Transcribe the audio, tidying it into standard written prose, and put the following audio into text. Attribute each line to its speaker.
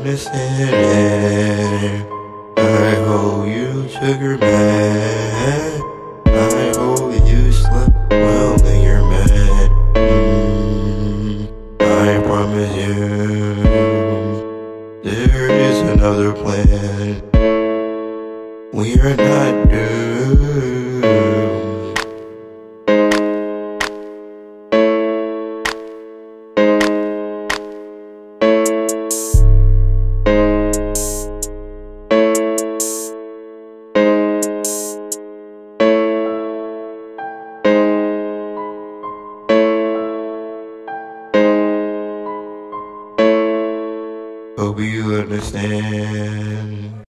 Speaker 1: understand. I hope you took her back. I hope you slept well in your bed. I promise you, there is another plan. We are not doomed. Hope you understand.